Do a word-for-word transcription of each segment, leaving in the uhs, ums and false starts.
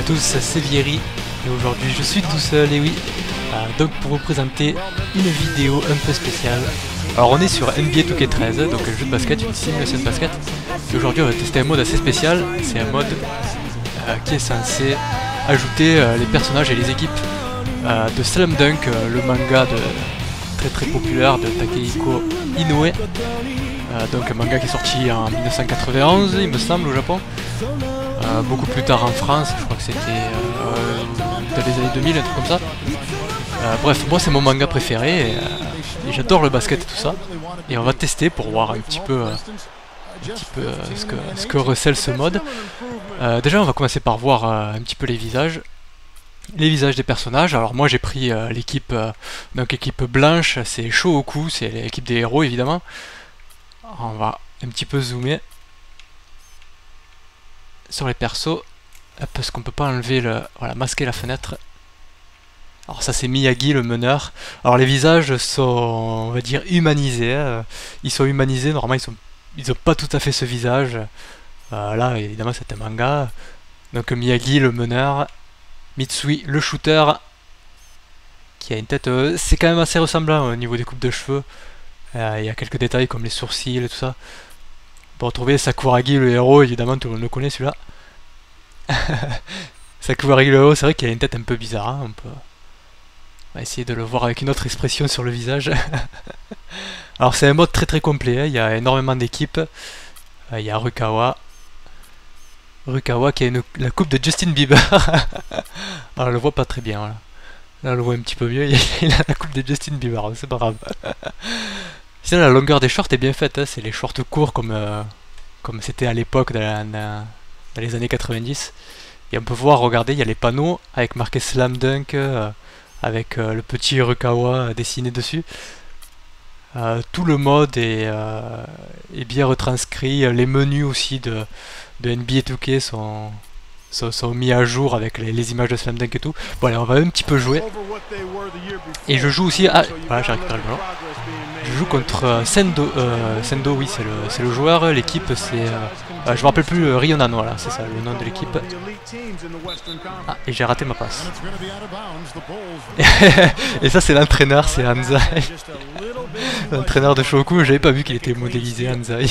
tous, c'est Vieri et aujourd'hui je suis tout seul et oui, euh, donc pour vous présenter une vidéo un peu spéciale. Alors on est sur N B A deux K treize, donc un jeu de basket, une simulation de basket. Et aujourd'hui on va tester un mode assez spécial, c'est un mode euh, qui est censé ajouter euh, les personnages et les équipes euh, de Slam Dunk, euh, le manga de, très très populaire de Takehiko Inoue. Euh, donc un manga qui est sorti en mille neuf cent quatre-vingt-onze il me semble au Japon. Euh, beaucoup plus tard en France, je crois que c'était euh, dans les années deux mille, un truc comme ça. Euh, bref, moi c'est mon manga préféré et, euh, et j'adore le basket et tout ça. Et on va tester pour voir un petit peu, euh, un petit peu euh, ce, que, ce que recèle ce mode. Euh, déjà on va commencer par voir euh, un petit peu les visages. Les visages des personnages. Alors moi j'ai pris euh, l'équipe, euh, donc équipe blanche, c'est Shōhoku, c'est l'équipe des héros évidemment. On va un petit peu zoomer sur les persos, parce qu'on peut pas enlever le, voilà, masquer la fenêtre. Alors ça c'est Miyagi le meneur. Alors les visages sont, on va dire, humanisés. Hein. Ils sont humanisés, normalement ils sont, ils ont pas tout à fait ce visage. Euh, là évidemment c'est un manga. Donc Miyagi le meneur, Mitsui le shooter, qui a une tête, euh, c'est quand même assez ressemblant au niveau des coupes de cheveux. Euh, il y a quelques détails comme les sourcils et tout ça. On peut retrouver Sakuragi le héros, évidemment tout le monde le connaît celui-là. Sakuragi le héros, c'est vrai qu'il a une tête un peu bizarre, hein, on peut on va essayer de le voir avec une autre expression sur le visage. Alors c'est un mode très très complet, hein. Il y a énormément d'équipes. Euh, il y a Rukawa. Rukawa qui a une, la coupe de Justin Bieber. Alors on le voit pas très bien, voilà. Là on le voit un petit peu mieux, il a la coupe de Justin Bieber, c'est pas grave. Sinon la longueur des shorts est bien faite, hein. C'est les shorts courts comme euh, comme c'était à l'époque dans, dans, dans les années quatre-vingt-dix. Et on peut voir, regardez, il y a les panneaux avec marqué Slam Dunk, euh, avec euh, le petit Rukawa dessiné dessus. Euh, tout le mode est, euh, est bien retranscrit, les menus aussi de, de N B A deux K sont, sont, sont mis à jour avec les, les images de Slam Dunk et tout. Bon allez, on va un petit peu jouer. Et je joue aussi... Ah, voilà, j'ai récupéré le ballon. Je joue contre euh, Sendo, euh, Sendo, oui, c'est le, le joueur. L'équipe, c'est... Euh, euh, je me rappelle plus, euh, Ryonan, voilà, c'est ça, le nom de l'équipe. Ah, et j'ai raté ma passe. Et ça, c'est l'entraîneur, c'est Hanzai. L'entraîneur de Shōhoku, j'avais pas vu qu'il était modélisé, Hanzai.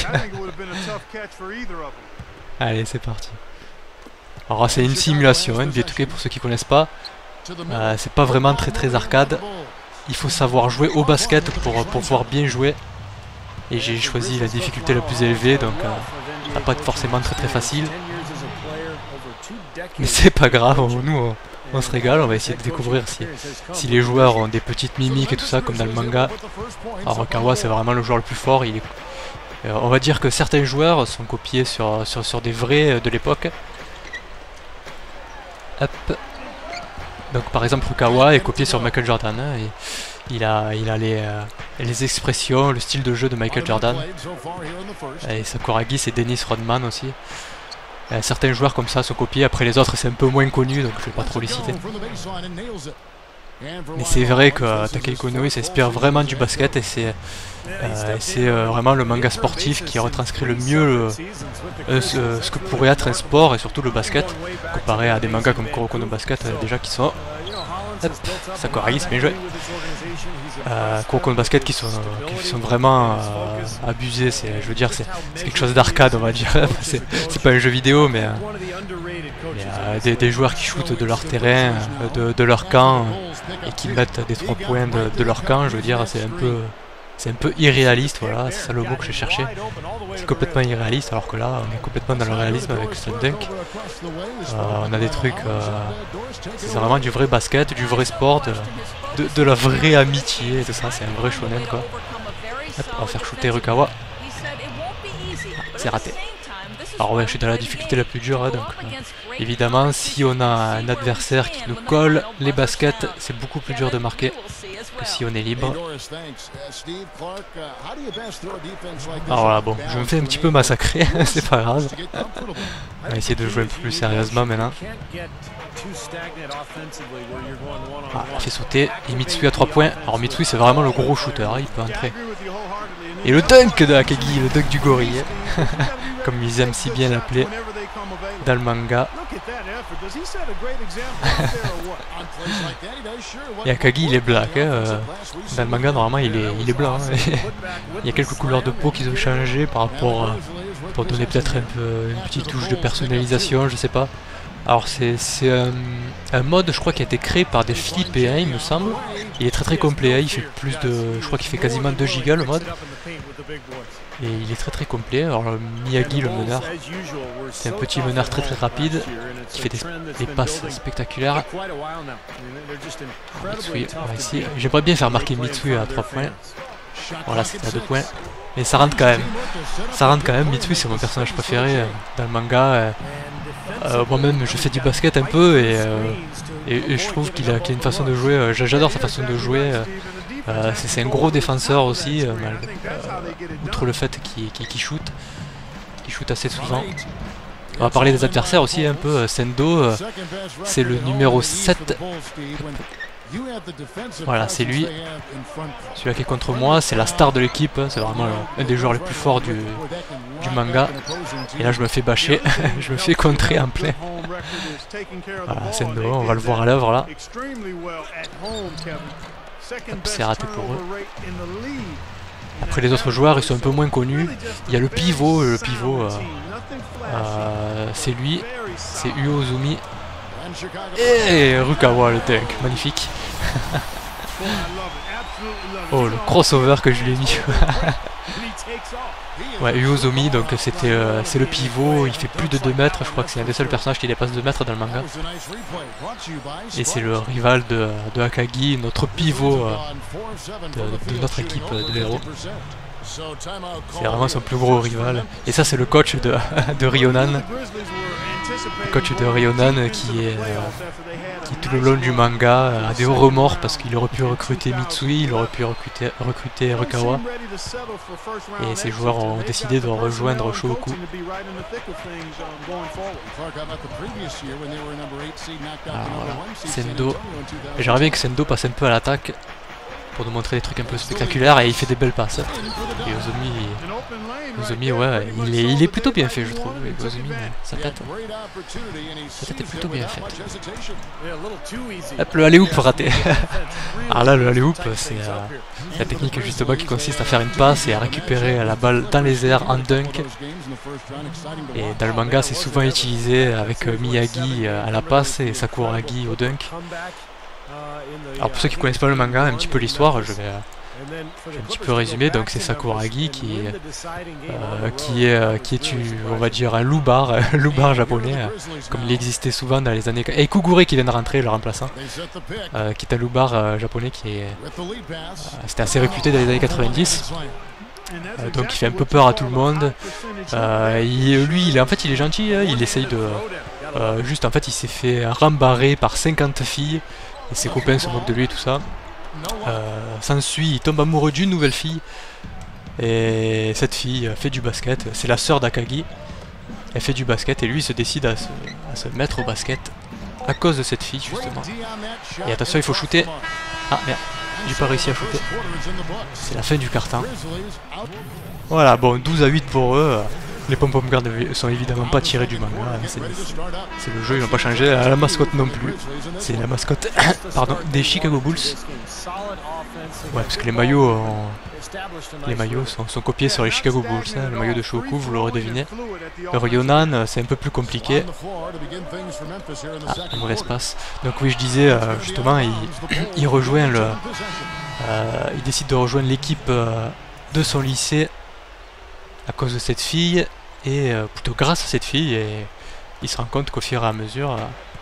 Allez, c'est parti. Alors, c'est une simulation, hein, N B A deux K pour ceux qui connaissent pas. Euh, c'est pas vraiment très très arcade. Il faut savoir jouer au basket pour, pour pouvoir bien jouer. Et j'ai choisi la difficulté la plus élevée, donc euh, ça va pas être forcément très très facile. Mais c'est pas grave, on, nous on, on se régale, on va essayer de découvrir si, si les joueurs ont des petites mimiques et tout ça, comme dans le manga. Alors Rukawa c'est vraiment le joueur le plus fort, il est, euh, on va dire que certains joueurs sont copiés sur, sur, sur des vrais euh, de l'époque. Hop. Donc par exemple Rukawa est copié sur Michael Jordan, hein, et il a, il a les, euh, les expressions, le style de jeu de Michael Jordan. Et Sakuragi c'est Dennis Rodman aussi. Euh, certains joueurs comme ça sont copiés, après les autres c'est un peu moins connu donc je vais pas trop les citer. Mais c'est vrai que euh, Takehiko Inoue s'inspire vraiment du basket et c'est euh, euh, vraiment le manga sportif qui retranscrit le mieux le, euh, ce, ce que pourrait être un sport et surtout le basket, comparé à des mangas comme Kuroko no Basket euh, déjà qui sont... Hop, Sakuragi c'est bien joué. Euh, Kuroko no Basket qui sont, qui sont vraiment euh, abusés, je veux dire c'est quelque chose d'arcade on va dire, c'est pas un jeu vidéo mais euh, il y a des, des joueurs qui shootent de leur terrain, de, de leur camp et qui mettent des trois points de, de leur camp, je veux dire c'est un peu c'est un peu irréaliste, voilà, c'est ça le mot que j'ai cherché. C'est complètement irréaliste alors que là on est complètement dans le réalisme avec Slam Dunk. Euh, on a des trucs, euh, c'est vraiment du vrai basket, du vrai sport, de, de, de la vraie amitié et tout ça, c'est un vrai shonen quoi. Hop, on va faire shooter Rukawa. Ah, c'est raté. Alors ouais, je suis dans la difficulté la plus dure, hein, donc euh, évidemment si on a un adversaire qui nous colle les baskets, c'est beaucoup plus dur de marquer que si on est libre. Alors voilà, bon, je me fais un petit peu massacrer, c'est pas grave. On va essayer de jouer un peu plus sérieusement maintenant. Ah, on fait sauter, et Mitsui à trois points. Alors Mitsui c'est vraiment le gros shooter, hein, il peut entrer. Et le dunk de Akagi, le dunk du gorille, comme ils aiment si bien l'appeler dans le manga. Et Akagi il est black, hein, euh, dans le manga normalement il est, il est blanc. Hein. Il y a quelques couleurs de peau qu'ils ont changé par rapport à, pour donner peut-être un peu, une petite touche de personnalisation, je sais pas. Alors c'est un, un mode je crois qui a été créé par des Philippins il me semble. Il est très très complet, hein. Il fait plus de, je crois qu'il fait quasiment deux gigas le mode. Et il est très très complet. Alors le Miyagi le meneur, c'est un petit meneur très très rapide qui fait des, des passes spectaculaires. Mitsui, ici, j'aimerais bien faire marquer Mitsui à trois points. Voilà, c'était à deux points. Mais ça rentre quand même. Ça rentre quand même. Mitsui c'est mon personnage préféré euh, dans le manga. Euh, euh, Moi-même je fais du basket un peu et, euh, et, et je trouve qu'il a, qu'il a une façon de jouer. Euh, J'adore sa façon de jouer. Euh, Euh, c'est un gros défenseur aussi, euh, mal, euh, outre le fait qu'il qu'il, qu'il shoot, qu'il shoot assez souvent. On va parler des adversaires aussi un peu. Sendo, euh, c'est le numéro sept. Voilà, c'est lui. Celui-là qui est contre moi, c'est la star de l'équipe. C'est vraiment un des joueurs les plus forts du, du manga. Et là, je me fais bâcher. Je me fais contrer en plein. Voilà, Sendo, on va le voir à l'œuvre là. C'est raté pour eux. Après les autres joueurs ils sont un peu moins connus. Il y a le pivot, le pivot euh, euh, c'est lui, c'est Uozumi. Et Rukawa le dunk, magnifique. Oh le crossover que je lui ai mis. Ouais, Uozumi, donc c'était euh, c'est le pivot, il fait plus de deux mètres, je crois que c'est un des seuls personnages qui dépasse deux mètres dans le manga. Et c'est le rival de, de Akagi, notre pivot euh, de, de notre équipe de héros. C'est vraiment son plus gros rival. Et ça c'est le coach de, de Ryonan. Le coach de Ryonan qui est, euh, qui tout le long du manga a des hauts remords parce qu'il aurait pu recruter Mitsui, il aurait pu recruter, recruter Rukawa. Et ces joueurs ont décidé de rejoindre Shohoku. Alors voilà, Sendo. J'aimerais bien que Sendo passe un peu à l'attaque pour nous montrer des trucs un peu spectaculaires et il fait des belles passes. Et Ozumi, Ozumi ouais, il est, il est plutôt bien fait je trouve. Et Ozumi, sa tête, sa tête est plutôt bien faite. Hop, le alley-oop raté. Alors là, le alley-oop, c'est euh, la technique justement qui consiste à faire une passe et à récupérer la balle dans les airs en dunk. Et dans le manga, c'est souvent utilisé avec euh, Miyagi euh, à la passe et Sakuragi au dunk. Alors pour ceux qui connaissent pas le manga, un petit peu l'histoire, je vais, euh, je vais un petit peu résumer. Donc c'est Sakuragi qui, euh, qui est, euh, qui est une, on va dire un loubar, un loubar japonais, euh, comme il existait souvent dans les années. Et Kugure qui vient de rentrer, le remplaçant, euh, qui est un loubar euh, japonais qui est, euh, c'était assez réputé dans les années quatre-vingt-dix. Euh, donc il fait un peu peur à tout le monde. Euh, il, lui, il est, en fait, il est gentil. Hein, il essaye de, euh, juste en fait, il s'est fait rembarrer par cinquante filles. Et ses copains se moquent de lui et tout ça. Euh, S'ensuit, il tombe amoureux d'une nouvelle fille. Et cette fille fait du basket. C'est la sœur d'Akagi. Elle fait du basket et lui il se décide à se, à se mettre au basket à cause de cette fille justement. Et attention, il faut shooter. Ah merde, j'ai pas réussi à shooter. C'est la fin du carton. Voilà, bon, douze à huit pour eux. Les pom-pom girls sont évidemment pas tirés du manga, c'est le jeu, ils n'ont pas changé, la mascotte non plus. C'est la mascotte pardon, des Chicago Bulls. Ouais, parce que les maillots, ont... les maillots sont, sont copiés sur les Chicago Bulls, hein. Le maillot de Shohoku, vous l'aurez deviné. Le Ryonan, c'est un peu plus compliqué. Ah, un mauvais espace. Donc oui, je disais, euh, justement, il, il rejoint le... Euh, il décide de rejoindre l'équipe euh, de son lycée à cause de cette fille. Et euh, plutôt grâce à cette fille, et il se rend compte qu'au fur et à mesure,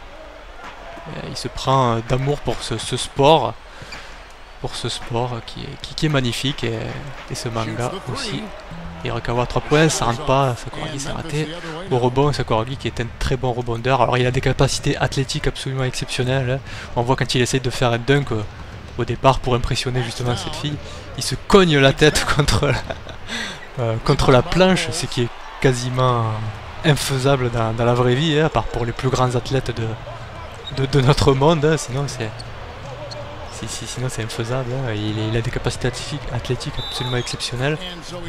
euh, il se prend euh, d'amour pour ce, ce sport, pour ce sport qui est, qui, qui est magnifique, et, et ce manga aussi. Et Rukawa à trois points, ça rentre pas, Sakuragi s'est raté. Au rebond, Sakuragi qui est un très bon rebondeur. Alors il a des capacités athlétiques absolument exceptionnelles. Hein. On voit quand il essaye de faire un dunk euh, au départ pour impressionner justement cette fille, il se cogne la tête contre la, euh, contre la planche, ce qui est quasiment infaisable dans, dans la vraie vie, hein, à part pour les plus grands athlètes de, de, de notre monde, hein, sinon c'est si, si, sinon c'est infaisable. Hein. Il, il a des capacités athlétiques, athlétiques absolument exceptionnelles.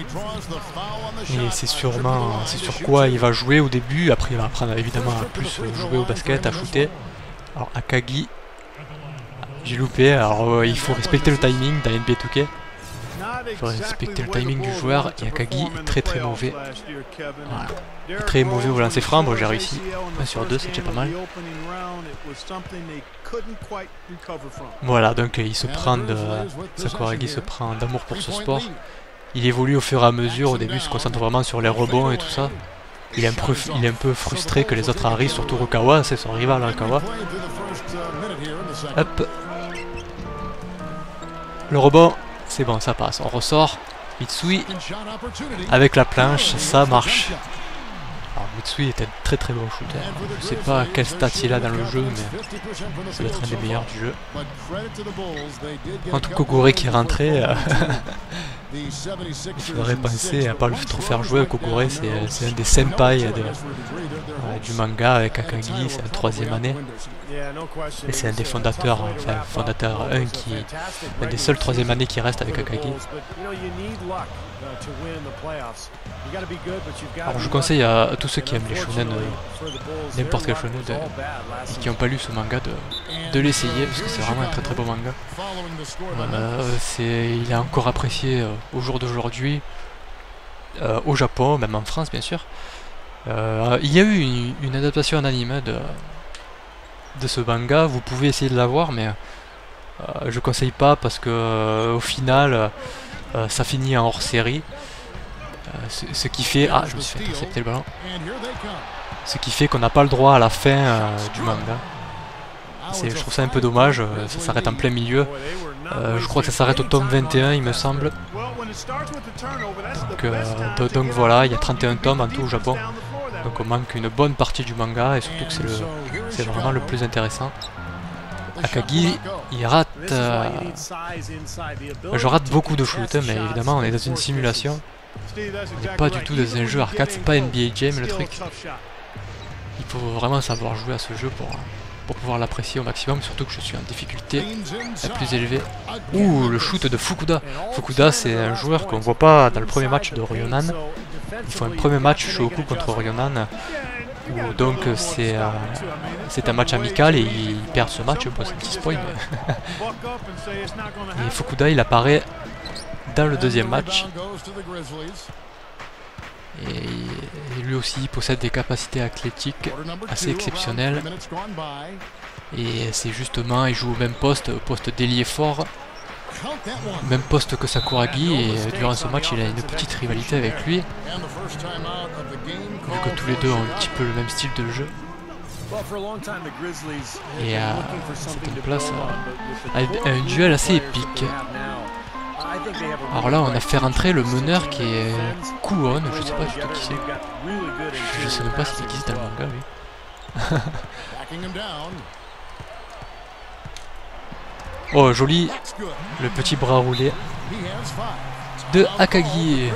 Et c'est sûrement c'est sur quoi il va jouer au début. Après il va apprendre évidemment à plus jouer au basket, à shooter. Alors Akagi, j'ai loupé. Alors euh, il faut respecter le timing dans N B A deux K. Il faut respecter le timing du joueur. Et Akagi est très très mauvais. Voilà. Il est très mauvais au lancer franc. Bon, j'ai réussi un sur deux, c'est déjà pas mal. Voilà, donc il se prend de... Sakuragi se prend d'amour pour ce sport. Il évolue au fur et à mesure. Au début, il se concentre vraiment sur les rebonds et tout ça. Il est un peu, il est un peu frustré que les autres arrivent, surtout Rukawa, c'est son rival Rukawa. Hop. Le rebond, c'est bon, ça passe. On ressort. Mitsui avec la planche, ça marche. Alors Mitsui est un très très bon shooter. Je sais pas quel stat il a dans le jeu, mais ça doit être un des meilleurs du jeu. Entre Kogure qui est rentré, euh il faudrait penser à pas le trop faire jouer. Kogure, c'est un des senpai de, euh, du manga avec Akagi, c'est la troisième année. Et c'est un des fondateurs, enfin fondateur un qui un des seuls troisième années qui reste avec Akagi. Alors je conseille à, à tous ceux qui aiment les shonen, euh, n'importe quel shonen, de, et qui n'ont pas lu ce manga, de, de l'essayer parce que c'est vraiment un très très beau manga. Euh, c'est, il est encore apprécié euh, au jour d'aujourd'hui, euh, au Japon, même en France bien sûr. Euh, il y a eu une, une adaptation en anime de, de ce manga, vous pouvez essayer de la voir, mais euh, je conseille pas parce que euh, au final euh, ça finit en hors série. Euh, ce, ce qui fait... Ah, je me suis fait intercepter le ballon. Ce qui fait qu'on n'a pas le droit à la fin euh, du manga. Je trouve ça un peu dommage, euh, ça s'arrête en plein milieu. Euh, je crois que ça s'arrête au tome vingt et un, il me semble. Donc, euh, donc voilà, il y a trente et un tomes en tout au Japon. Donc on manque une bonne partie du manga, et surtout que c'est vraiment le plus intéressant. Akagi, il rate... Euh... Je rate beaucoup de shoot, mais évidemment on est dans une simulation. On n'est pas du tout dans un jeu arcade, c'est pas N B A Jam le truc. Il faut vraiment savoir jouer à ce jeu pour, pour pouvoir l'apprécier au maximum, surtout que je suis en difficulté la plus élevée. Ouh, le shoot de Fukuda. Fukuda, c'est un joueur qu'on voit pas dans le premier match de Ryonan. Ils font un premier match Shohoku contre Ryonan, où donc c'est euh, c'est un match amical et ils perdent ce match, bon, c'est un petit spoil. Mais et Fukuda, il apparaît dans le deuxième match. Et, et lui aussi il possède des capacités athlétiques assez exceptionnelles. Et c'est justement, il joue au même poste, au poste d'ailier fort. Même poste que Sakuragi, et durant ce match il a une petite rivalité avec lui. Vu que tous les deux ont un petit peu le même style de jeu. Et euh, c'est une place à, à un duel assez épique. Alors là on a fait rentrer le meneur qui est Kuon, je sais pas du tout qui c'est. Je, je sais même pas s'il existe dans le manga lui. Oh joli, le petit bras roulé de Akagi.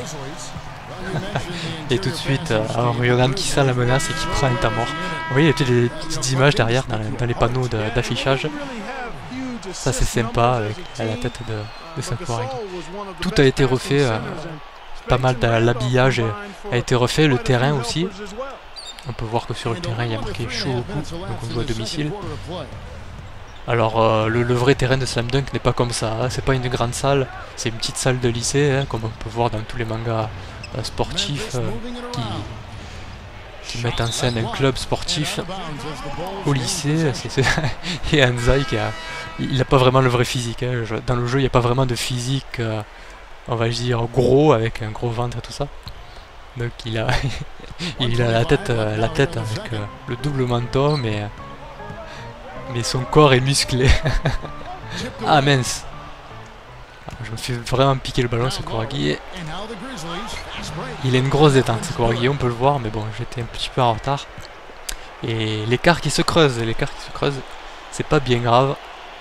Et tout de suite euh, Ryonan qui sent la menace et qui prend un état mort. Vous voyez il y a des petites images derrière dans, dans les panneaux d'affichage. Ça c'est sympa avec la tête de, de Sakuragi. Tout a été refait, euh, pas mal de l'habillage a été refait, le terrain aussi. On peut voir que sur le terrain il y a marqué Shohoku, donc on joue à domicile. Alors euh, le, le vrai terrain de Slam Dunk n'est pas comme ça, hein. C'est pas une grande salle, c'est une petite salle de lycée, hein, comme on peut voir dans tous les mangas euh, sportifs euh, qui, qui mettent en scène un club sportif au lycée. Et Anzai qui a, il n'a pas vraiment le vrai physique, hein. Dans le jeu il n'y a pas vraiment de physique, euh, on va dire gros, avec un gros ventre et tout ça. Donc il a, il a la tête, euh, la tête avec euh, le double menton, mais mais son corps est musclé. Ah mince. Je me fais vraiment piquer le ballon, Sakuragi. Il a une grosse détente, Sakuragi, on peut le voir, mais bon, j'étais un petit peu en retard. Et l'écart qui se creuse, l'écart qui se creuse, c'est pas bien grave.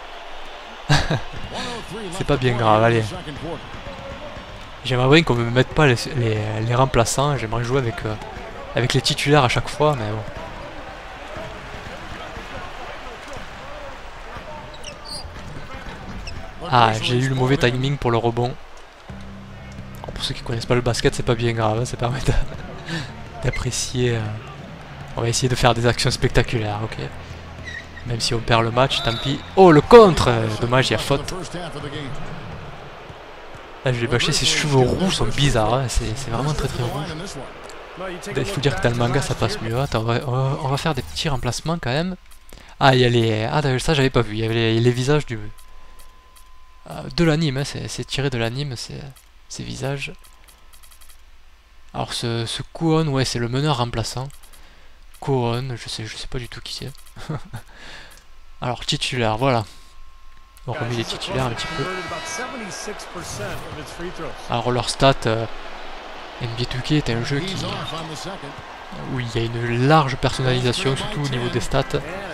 C'est pas bien grave, allez. J'aimerais bien qu'on me mette pas les, les, les remplaçants, j'aimerais jouer avec, euh, avec les titulaires à chaque fois, mais bon. Ah, j'ai eu le mauvais timing pour le rebond. Alors pour ceux qui connaissent pas le basket, c'est pas bien grave, hein, ça permet d'apprécier. Euh... On va essayer de faire des actions spectaculaires, ok. Même si on perd le match, tant pis. Oh, le contre! Dommage, il y a faute. Là, je l'ai bâché, ses cheveux roux sont bizarres, hein. C'est vraiment très très rouge. Il faut dire que dans le manga ça passe mieux. Attends, on va, on va faire des petits remplacements quand même. Ah, il y a les. Ah, ça j'avais pas vu. Il y avait les, les visages du. Euh, de l'anime, hein. C'est tiré de l'anime, ces visages. Alors, ce, ce Kuon, ouais, c'est le meneur remplaçant. Kuon, je sais, je sais pas du tout qui c'est. Alors, titulaire, voilà. On remet les titulaires un petit peu. Alors, leur stat. Euh, N B A deux K est un jeu qui, où il y a une large personnalisation, surtout au niveau des stats.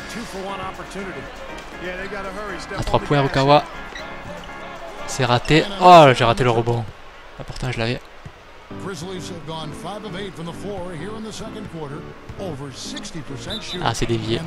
À trois points, Rukawa. C'est raté. Oh, j'ai raté le rebond. Ah, pourtant, je l'avais. Ah, c'est dévié.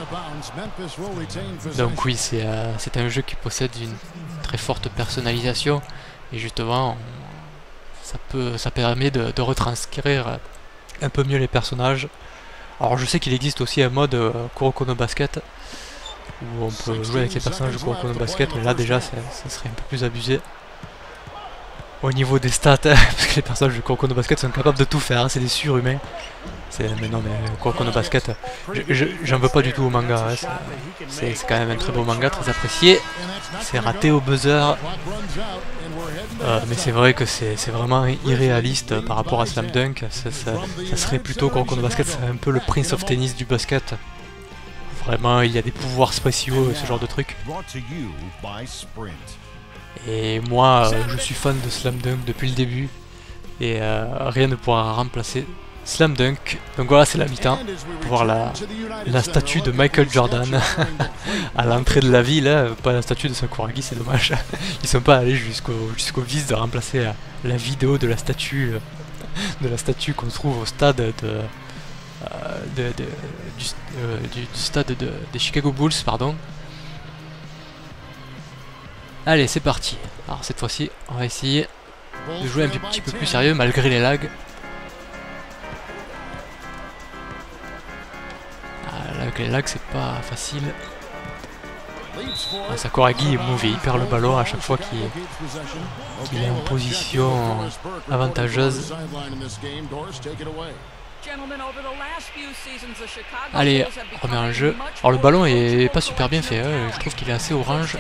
Donc oui, c'est euh, un jeu qui possède une très forte personnalisation. Et justement... On, Ça, peut, ça permet de, de retranscrire un peu mieux les personnages. Alors je sais qu'il existe aussi un mode euh, Kuroko no Basket où on peut jouer avec les personnages de Kuroko no Basket, mais là déjà ça serait un peu plus abusé au niveau des stats, parce que les personnages de Kuroko no Basket sont capables de tout faire, hein, c'est des surhumains. Mais non, mais Kuroko no Basket, j'en veux pas du tout au manga, hein, c'est quand même un très beau manga, très apprécié. C'est raté au buzzer. Euh, mais c'est vrai que c'est vraiment irréaliste par rapport à Slam Dunk. Ça, ça, ça serait plutôt Kuroko no Basket, c'est un peu le Prince of Tennis du basket. Vraiment, il y a des pouvoirs spéciaux et ce genre de trucs. Et moi, euh, je suis fan de Slam Dunk depuis le début. Et euh, rien ne pourra remplacer Slam Dunk. Donc voilà, c'est la mi-temps. Pour voir la, la statue de Michael Jordan à l'entrée de la ville. Hein. Pas la statue de Sakuragi, c'est dommage. Ils sont pas allés jusqu'au jusqu'au vice de remplacer la, la vidéo de la statue de la statue qu'on trouve au stade de, euh, de, de du, euh, du, du stade de, des Chicago Bulls, pardon. Allez, c'est parti. Alors cette fois-ci, on va essayer de jouer un petit peu plus sérieux malgré les lags. Avec les lags, c'est pas facile. Ah, Sakuragi est mauvais, il perd le ballon à chaque fois qu'il qu'il est en position avantageuse. Allez, on remet un jeu. Alors le ballon est pas super bien fait, hein. Je trouve qu'il est assez orange.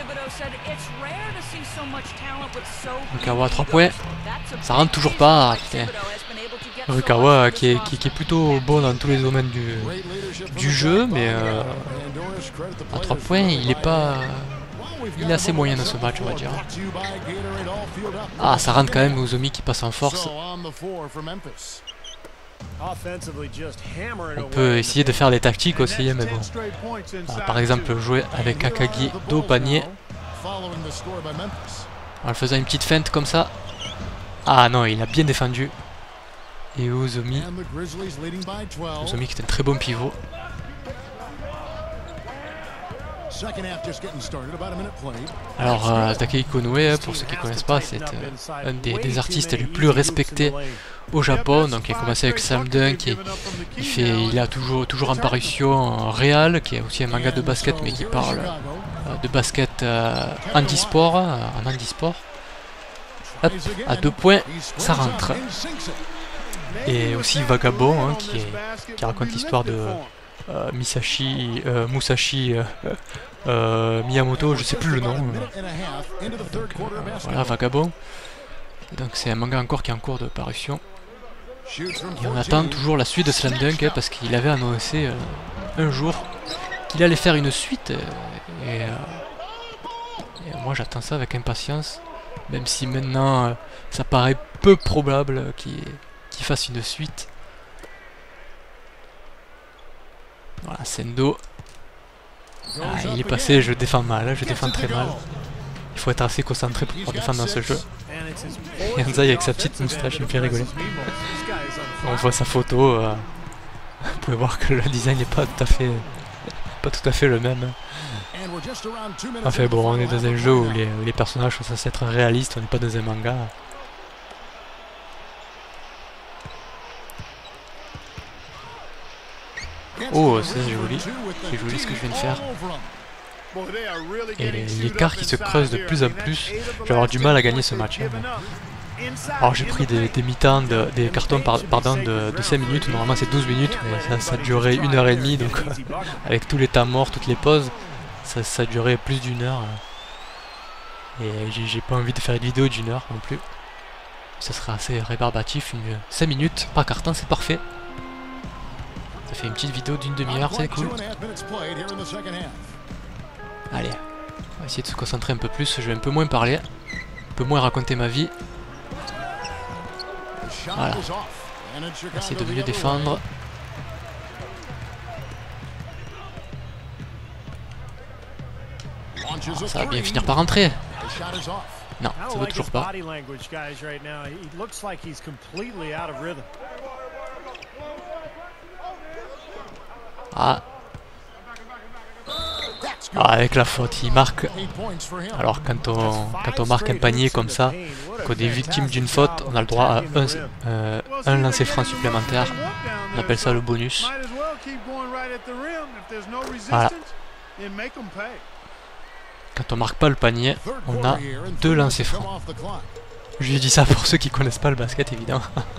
Rukawa à trois points. Ça rentre toujours pas. Putain. Rukawa qui est, qui, qui est plutôt bon dans tous les domaines du, du jeu, mais euh, à trois points il est pas... Il est assez moyen dans ce match, on va dire. Ah, ça rentre quand même, Uzomi qui passe en force. On peut essayer de faire des tactiques aussi, mais bon. Ah, par exemple, jouer avec Akagi dos au panier. En faisant une petite feinte comme ça. Ah non, il a bien défendu. Et Uzomi. Uzomi qui est un très bon pivot. Alors, euh, Takehiko Inoue, pour ceux qui ne connaissent pas, c'est euh, un des, des artistes les plus respectés au Japon. Donc, il a commencé avec Slam Dunk, et il, fait, il a toujours, toujours en parution Real, qui est aussi un manga de basket, mais qui parle euh, de basket euh, handisport, euh, en handisport. Hop, à deux points, ça rentre. Et aussi Vagabond, hein, qui, est, qui raconte l'histoire de euh, Misashi, euh, Musashi euh, euh, Miyamoto, je sais plus le nom. Euh, donc, euh, voilà, Vagabond. Et donc c'est un manga encore qui est en cours de parution. Et on attend toujours la suite de Slam Dunk, hein, parce qu'il avait annoncé euh, un jour qu'il allait faire une suite. Euh, et, euh, et moi j'attends ça avec impatience, même si maintenant euh, ça paraît peu probable qu'il qu'il fasse une suite. Voilà, Sendo. Ah, il est passé, je défends mal, je défends très mal. Il faut être assez concentré pour pouvoir défendre dans ce jeu. Et Anzai avec sa petite moustache, il me fait rigoler. On voit sa photo. Euh, vous pouvez voir que le design n'est pas tout à fait Pas tout à fait le même. Enfin bon, on est dans un jeu où les, où les personnages sont censés être réalistes, on n'est pas dans un manga. Oh, c'est joli, c'est joli ce que je viens de faire. Et l'écart qui se creuse de plus en plus, je vais avoir du mal à gagner ce match. Hein, mais... Alors j'ai pris des, des mi-temps, de, des cartons par, pardon, de, de cinq minutes, normalement c'est douze minutes, mais ça, ça durait une heure et demie, donc euh, avec tous les temps morts, toutes les pauses, ça, ça durait plus d'une heure. Et j'ai pas envie de faire une vidéo d'une heure non plus. Ça sera assez rébarbatif, une cinq minutes par carton, c'est parfait. Ça fait une petite vidéo d'une demi-heure, c'est cool. Allez, on va essayer de se concentrer un peu plus, je vais un peu moins parler, un peu moins raconter ma vie. Voilà. On va essayer de mieux défendre. Alors, ça va bien finir par rentrer. Non, ça veut toujours pas. Ah. Ah, avec la faute, il marque. Alors quand on, quand on marque un panier comme ça, qu'on est victime d'une faute, on a le droit à un, euh, un lancer franc supplémentaire. On appelle ça le bonus. Voilà. Quand on marque pas le panier, on a deux lancers francs. Je lui dis ça pour ceux qui connaissent pas le basket, évidemment.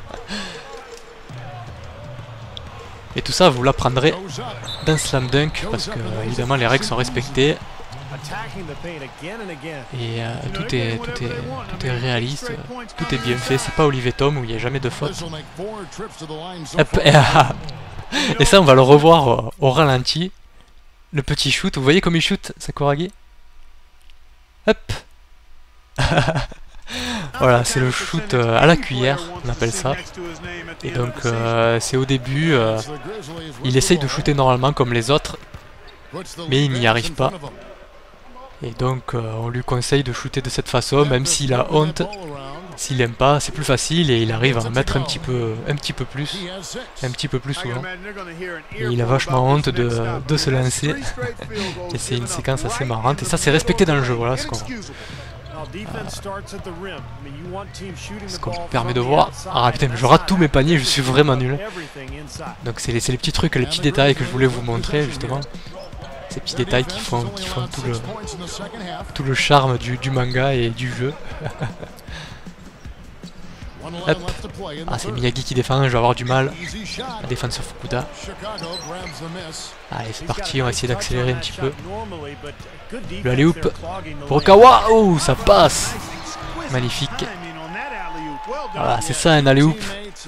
Et tout ça, vous l'apprendrez d'un slam dunk, parce que évidemment les règles sont respectées. Et euh, tout, est, tout, est, tout est réaliste, tout est bien fait. C'est pas Olivier Tom où il n'y a jamais de faute. Hop, et, ah, et ça, on va le revoir au, au ralenti. Le petit shoot, vous voyez comme il shoot, Sakuragi? Hop. Voilà, c'est le shoot euh, à la cuillère, on appelle ça. Et donc euh, c'est au début, euh, il essaye de shooter normalement comme les autres, mais il n'y arrive pas. Et donc euh, on lui conseille de shooter de cette façon, même s'il a honte, s'il aime pas, c'est plus facile et il arrive à en mettre un petit peu, un petit peu plus, un petit peu plus souvent. Et il a vachement honte de, de se lancer. Et c'est une séquence assez marrante. Et ça c'est respecté dans le jeu, voilà ce qu'on ce qu'on me permet de voir. Ah putain, mais je rate tous mes paniers, je suis vraiment nul. Donc c'est les, les petits trucs, les petits détails que je voulais vous montrer justement. Ces petits détails qui font, qui font tout, le, tout le charme du, du manga et du jeu. Hop. Ah, c'est Miyagi qui défend, je vais avoir du mal à défendre sur Fukuda. Allez, c'est parti, on va essayer d'accélérer un petit peu. Le alley-oop pour Okawa. Oh, ça passe. Magnifique. Voilà, c'est ça un alley-oop.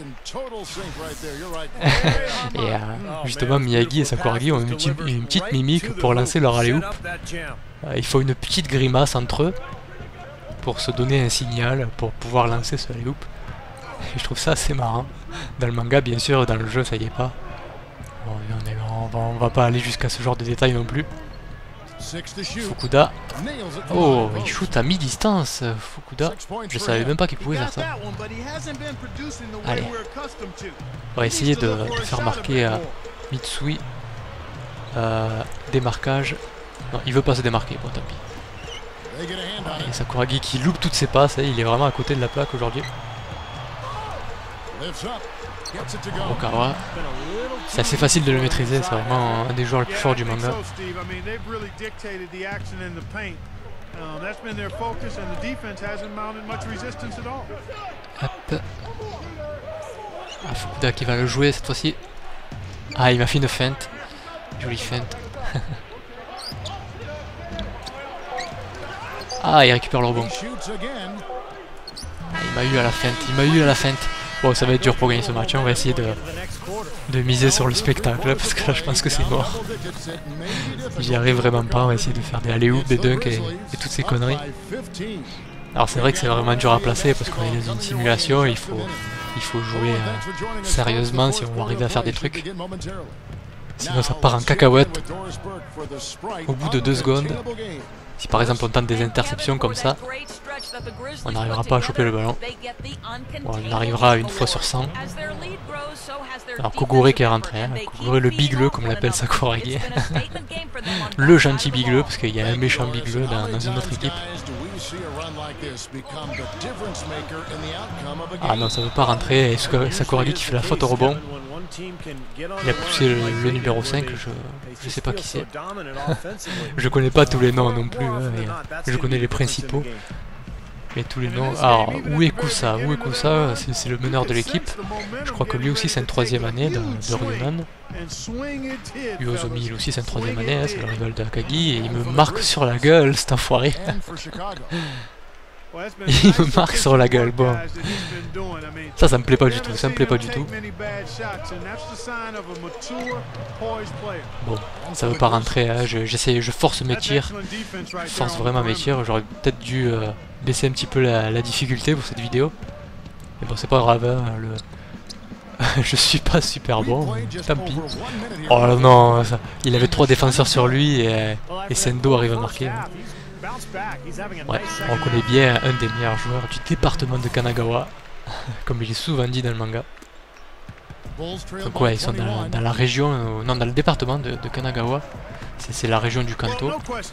Et euh, justement, Miyagi et Sakuragi ont une, une petite mimique pour lancer leur alley-oop. Euh, il faut une petite grimace entre eux pour se donner un signal pour pouvoir lancer ce alley-oop. Et je trouve ça assez marrant. Dans le manga, bien sûr, dans le jeu, ça y est pas. Bon, on, est, on, va, on va pas aller jusqu'à ce genre de détails non plus. Fukuda. Oh, il shoot à mi-distance, Fukuda. Je savais même pas qu'il pouvait faire ça. Allez. On va essayer de, de faire marquer à Mitsui. Euh, démarquage. Non, il veut pas se démarquer, bon tant pis. Et Sakuragi qui loupe toutes ses passes, il est vraiment à côté de la plaque aujourd'hui. Okawa, c'est assez facile de le maîtriser, c'est vraiment un des joueurs les plus forts du manga. Hop. Ah, Fukuda qui va le jouer cette fois-ci. Ah, il m'a fait une feinte. Jolie feinte. Ah, il récupère le rebond. Ah, il m'a eu à la feinte, il m'a eu à la feinte. Bon, ça va être dur pour gagner ce match, on va essayer de, de miser sur le spectacle, parce que là je pense que c'est mort. J'y arrive vraiment pas, on va essayer de faire des alley-oops, des dunks et, et toutes ces conneries. Alors c'est vrai que c'est vraiment dur à placer, parce qu'on est dans une simulation, et il faut, il faut jouer euh, sérieusement si on veut arriver à faire des trucs. Sinon ça part en cacahuète au bout de deux secondes. Si par exemple on tente des interceptions comme ça, on n'arrivera pas à choper le ballon. Bon, on arrivera une fois sur cent. Alors Kogure qui est rentré, hein. Kogure le bigleux comme l'appelle Sakuragi. Le gentil bigleux, parce qu'il y a un méchant bigleux dans, dans une autre équipe. Ah non, ça veut pas rentrer, et Sakuragi qui fait la faute au rebond. Il a poussé le, le numéro cinq, je, je sais pas qui c'est. Je connais pas tous les noms non plus, hein, je connais les principaux. Mais tous les noms... Alors, Uekusa, Uekusa, c'est le meneur de l'équipe. Je crois que lui aussi c'est une troisième année de, de Ryunan. Uozomi, lui aussi c'est une troisième année, hein, c'est le rival de Akagi, et il me marque sur la gueule, cet enfoiré. Il me marque sur la gueule, bon. Ça, ça me plaît pas du tout, ça me plaît pas du tout. Bon, ça veut pas rentrer, hein. J'essaie, je force mes tirs. Je force vraiment mes tirs, j'aurais peut-être dû euh, baisser un petit peu la, la difficulté pour cette vidéo. Mais bon, c'est pas grave, hein, le... je suis pas super bon, tant pis. Oh non, ça... il avait trois défenseurs sur lui et, et Sendo arrive à marquer. Hein. Ouais, on reconnaît bien un des meilleurs joueurs du département de Kanagawa, comme il est souvent dit dans le manga. Donc ouais, ils sont dans, dans la région, euh, non, dans le département de, de Kanagawa. C'est la région du Kanto.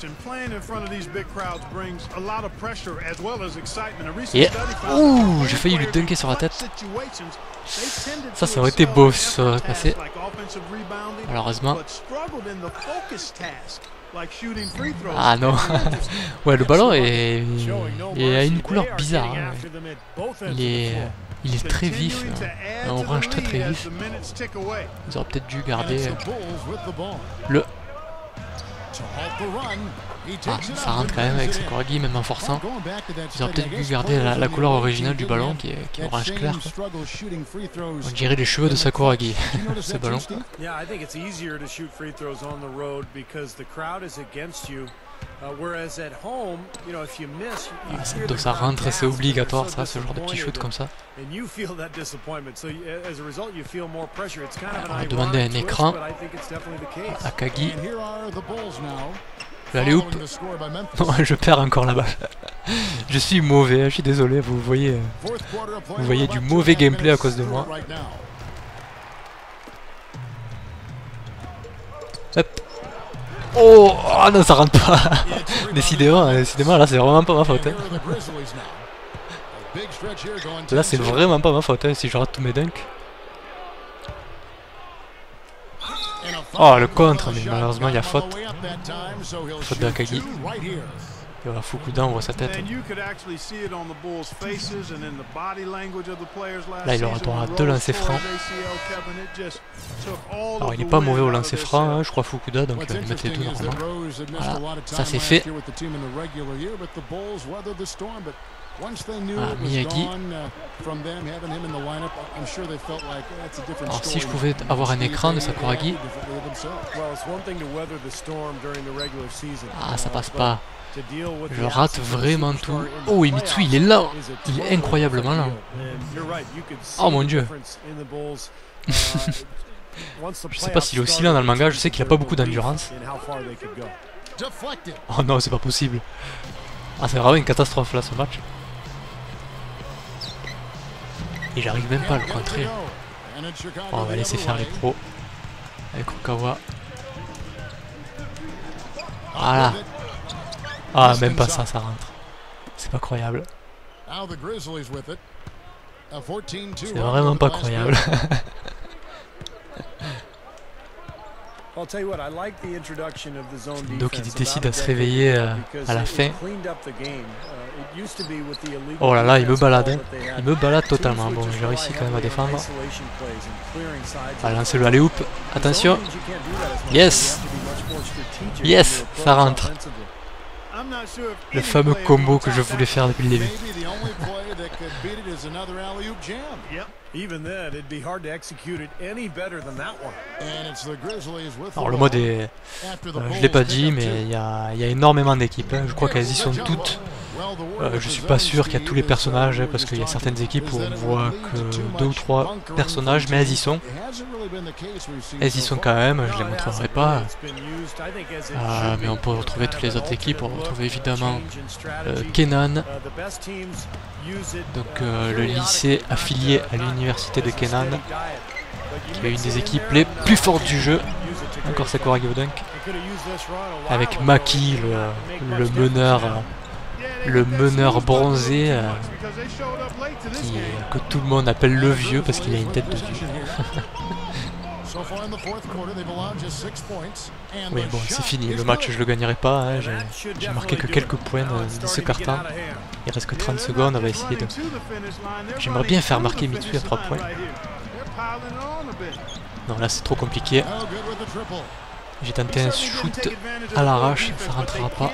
Et ouh, j'ai failli lui dunker sur la tête. Ça, ça aurait été beau si ça aurait passé. Malheureusement. Ah non. Ouais, le ballon est, est a une couleur bizarre. Hein. Il est, il est très vif, hein. Un orange très très vif. Ils auraient peut-être dû garder le... Ah, ça rentre quand même avec Sakuragi, même en forçant. Ils auraient peut-être dû garder la, la couleur originale du ballon qui est, qui est orange clair. Quoi. On dirait les cheveux de Sakuragi, ce ballon. Ah, ça, donc ça rentre, c'est obligatoire ça, ce genre de petit shoot comme ça. On va demander un écran à Akagi. Allez, hop. Non, je perds encore la balle. Je suis mauvais, je suis désolé, vous voyez, vous voyez du mauvais gameplay à cause de moi. Hop. Oh, oh non, ça rentre pas. Décidément, décidément, là c'est vraiment pas ma faute. Hein. Là c'est vraiment pas ma faute hein, si je rate tous mes dunks. Oh le contre, mais malheureusement il y a faute. Faute d'Akagi. Et voilà, Fukuda, on voit sa tête. Là il aura droit à deux lancers francs. Alors il n'est pas mauvais au lancer franc, hein, je crois Fukuda, donc il va lui mettre les deux normalement. Voilà, ça c'est fait. Ah, Miyagi. Alors si je pouvais avoir un écran de Sakuragi. Ah, ça passe pas. Je rate vraiment tout. Oh, et Mitsu, il est là. Il est incroyablement là. Oh mon dieu. Je sais pas s'il est aussi lent dans le manga, je sais qu'il a pas beaucoup d'endurance. Oh non, c'est pas possible. Ah, c'est vraiment une catastrophe là ce match. Et j'arrive même pas à le contrer. Oh, on va laisser faire les pros. Avec Okawa. Voilà. Ah, même pas ça, ça rentre. C'est pas croyable. C'est vraiment pas croyable. Donc il décide à se réveiller euh, à la fin. Oh là là, il me balade, hein. Il me balade totalement. Bon, j'ai réussi quand même à défendre. À lancer le alley-oop. Attention. Yes. Yes, ça rentre. Le fameux combo que je voulais faire depuis le début. Alors le mode est... Euh, je l'ai pas dit, mais il y a, y a énormément d'équipes. Hein. Je crois qu'elles y sont toutes Euh, je suis pas sûr qu'il y a tous les personnages, hein, parce qu'il y a certaines équipes où on voit que deux ou trois personnages, mais elles y sont. Elles y sont quand même, je les montrerai pas. Euh, mais on peut retrouver toutes les autres équipes, on retrouve évidemment euh, Kenan, donc euh, le lycée affilié à l'université de Kenan, qui est une des équipes les plus fortes du jeu. Encore Sakuragi au dunk. Avec Maki, le, le meneur, le meneur bronzé, euh, qui, que tout le monde appelle le vieux parce qu'il a une tête de vieux. Oui, bon, c'est fini. Le match, je le gagnerai pas. Hein. J'ai marqué que quelques points de, de ce carton. Il reste que trente secondes. On va essayer de. J'aimerais bien faire marquer Mitsui à trois points. Non, là c'est trop compliqué. J'ai tenté un shoot à l'arrache, ça rentrera pas.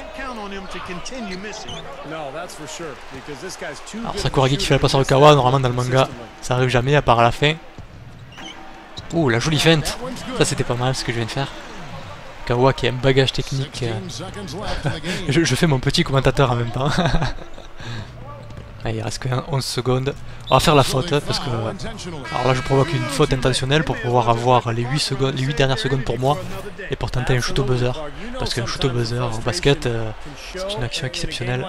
Alors Sakuragi qui fait la passe sur Kawa, normalement dans le manga, ça arrive jamais à part à la fin. Ouh, la jolie feinte. Ça c'était pas mal ce que je viens de faire. Kawa qui a un bagage technique. je, je fais mon petit commentateur en même temps. Allez, il reste que onze secondes. On va faire la faute, hein, parce que... Alors là, je provoque une faute intentionnelle pour pouvoir avoir les huit, secondes, les huit dernières secondes pour moi, et pour tenter un shoot au buzzer. Parce qu'un shoot au buzzer en basket, euh, c'est une action exceptionnelle.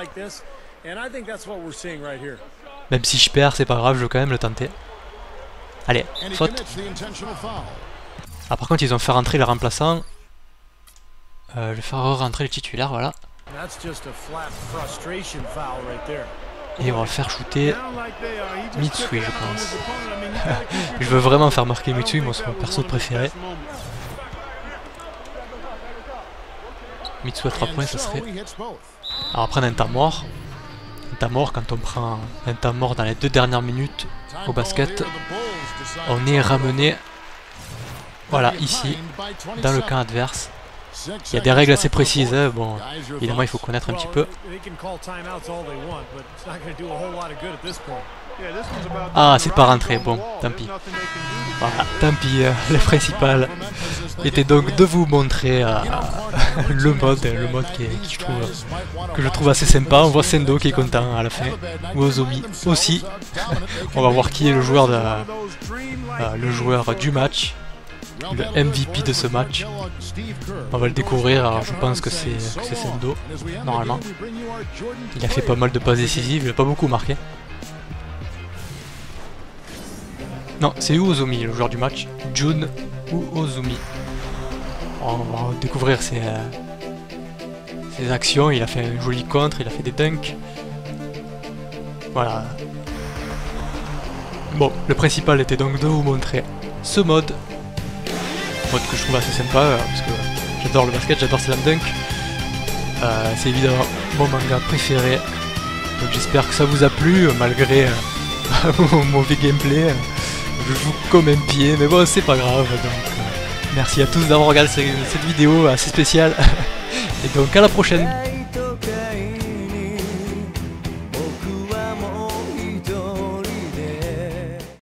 Même si je perds, c'est pas grave, je veux quand même le tenter. Allez, faute. Ah, par contre, ils ont fait rentrer le remplaçant. Euh, je vais faire rentrer le titulaire, voilà. Et on va faire shooter Mitsui, je pense. Je veux vraiment faire marquer Mitsui, moi c'est mon perso préféré. Mitsui à trois points, ça serait... Alors après on a un temps mort. Un temps mort, quand on prend un temps mort dans les deux dernières minutes au basket, on est ramené, voilà, ici, dans le camp adverse. Il y a des règles assez précises, hein. Bon, évidemment il faut connaître un petit peu. Ah, c'est pas rentré, bon, tant pis. Voilà, tant pis, euh, le principal était donc de vous montrer euh, le mode, le mode qui, est, qui je trouve, que je trouve assez sympa. On voit Sendo qui est content à la fin, Wozomi aussi. On va voir qui est le joueur, de, euh, le joueur du match. Le M V P de ce match. On va le découvrir, alors je pense que c'est Sendo, normalement. Il a fait pas mal de passes décisives, il n'a pas beaucoup marqué. Non, c'est Uozumi, le joueur du match. Jun Uozumi. On va découvrir ses, euh, ses actions, il a fait un joli contre, il a fait des dunks. Voilà. Bon, le principal était donc de vous montrer ce mode. Mode que je trouve assez sympa, euh, parce que j'adore le basket, j'adore Slam Dunk. Euh, c'est évidemment mon manga préféré. Donc j'espère que ça vous a plu, malgré euh, mon mauvais gameplay. Je joue comme un pied, mais bon, c'est pas grave. Donc, euh, merci à tous d'avoir regardé cette, cette vidéo assez spéciale. Et donc à la prochaine.